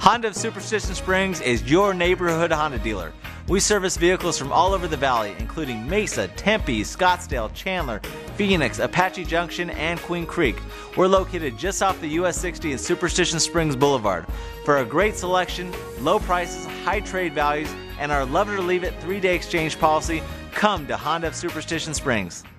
Honda of Superstition Springs is your neighborhood Honda dealer. We service vehicles from all over the valley, including Mesa, Tempe, Scottsdale, Chandler, Phoenix, Apache Junction, and Queen Creek. We're located just off the US 60 and Superstition Springs Boulevard. For a great selection, low prices, high trade values, and our love it or leave it 3-day exchange policy, come to Honda of Superstition Springs.